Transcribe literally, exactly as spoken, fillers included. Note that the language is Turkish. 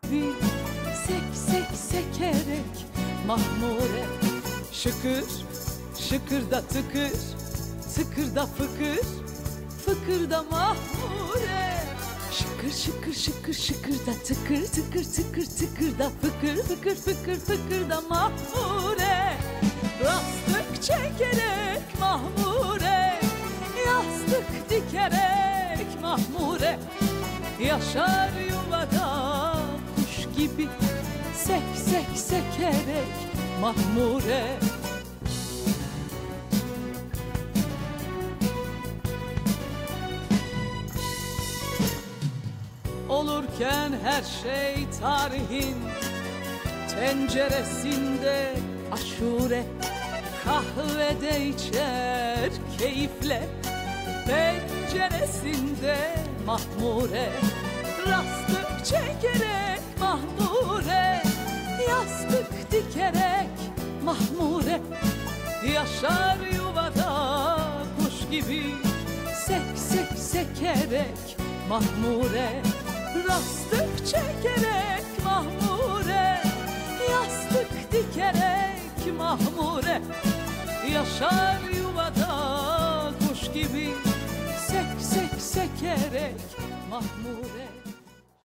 gibi sek sek sekerek mahmure. Şıkır şıkırda tıkır, tıkırda fıkır, fıkırda mahmure. Şıkır şıkır şıkır şıkırda tıkır, tıkır tıkır tıkırda fıkır, fıkır fıkır fıkırda mahmure. Rastık çekerek mahmure, yastık dikerek mahmure. Yaşar yuvada kuş gibi sek sek sekerek mahmure. Olurken her şey tarihin tenceresinde aşure. Kahvede içer keyifle penceresinde mahmure. Rastık çekerek mahmure, yastık dikerek mahmure. Yaşar yuvada kuş gibi sek sek sekerek mahmure. Rastık çekerek mahmure, yastık dikerek mahmure. Yaşar yuvada kuş gibi sek sek sekerek mahmure.